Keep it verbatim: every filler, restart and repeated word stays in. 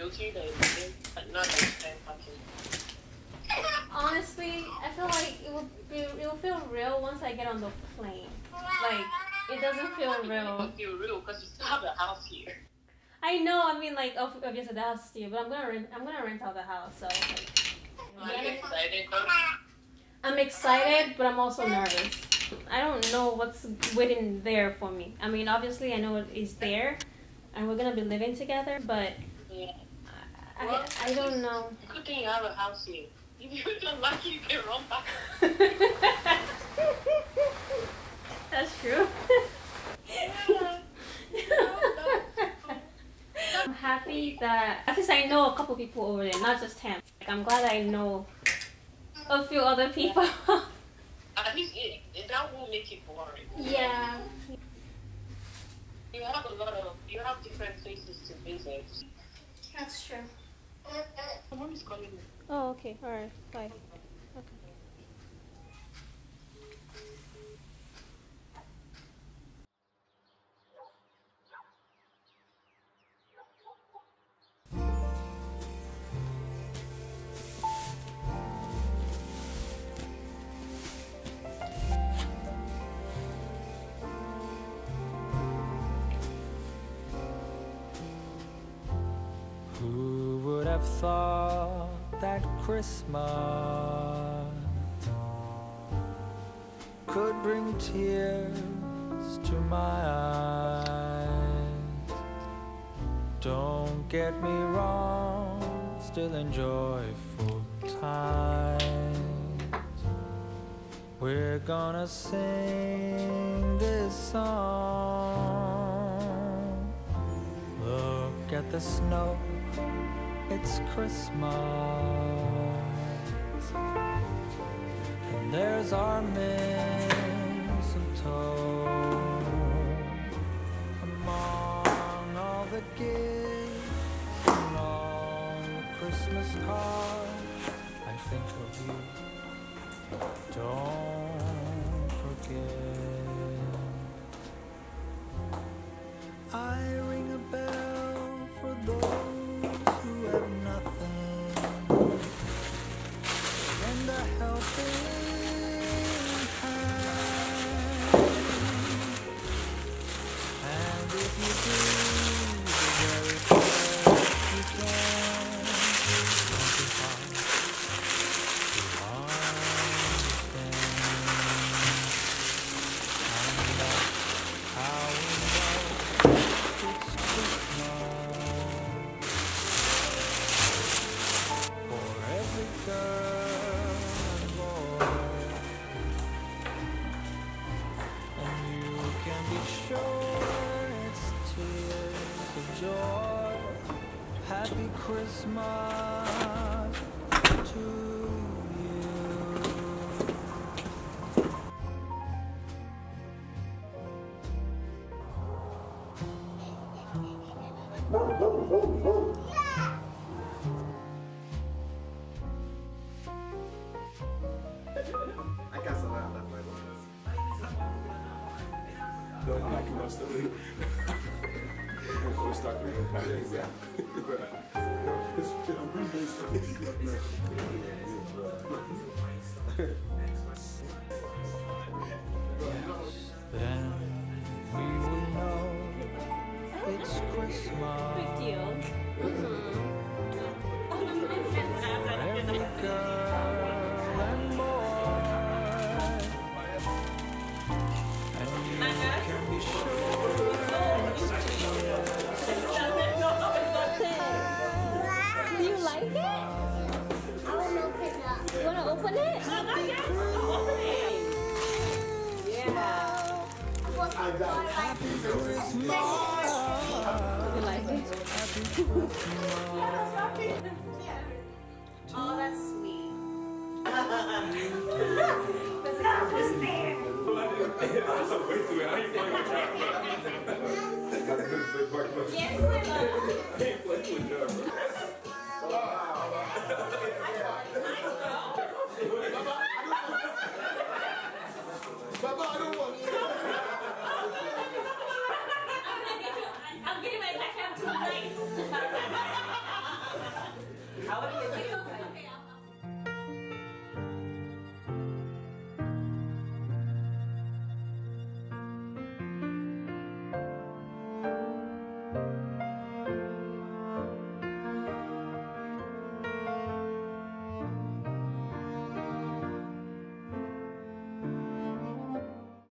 realty that you're living, like not extend parking? Honestly, I feel like it will be, it will feel real once I get on the plane. Like it doesn't feel real. It will feel real because you still have a house here. I know. I mean, like obviously the house is here, but I'm gonna rent. I'm gonna rent out the house. So. Like, Are you excited? I'm excited, but I'm also nervous. I don't know what's waiting there for me. I mean, obviously I know it is there, and we're gonna be living together, but yeah. I, well, I, I don't know. Good thing you have a house here. If you don't like it, you can run back. That's true. Yeah. I'm happy that at least I know a couple people over there, not just him. Like, I'm glad I know a few other people. At least it, it, that won't make it boring. Yeah. You have a lot of, you have different places to visit. That's true. Someone is calling me. Oh, okay. All right. Bye. Okay. Who would have thought that Christmas could bring tears to my eyes? Don't get me wrong, still enjoy full times. We're gonna sing this song. Look at the snow, it's Christmas, and there's our mistletoe. Among all the gifts and all the Christmas cards, I think of you, don't forget. I ring a bell for those who have nothing, and a helping hand. And if you do the very best you can, don't be hard to understand. And that's how we know it's Christmas. For every girl and boy, and you can be sure it's tears of joy. Happy Christmas to you. I got some out left right on this. Don't like him much to leave. We'll start the real podcast. Yeah. Then we will know it's Christmas. Big deal. Every girl and boy, and you can be sure it's tears. Do you like it? I want to open it. You want to open it? No, not yet. Open it. Yeah. I got it. Happy Christmas. You like it? Happy Christmas. Oh, that's sweet. Yes, my love. Baba, I don't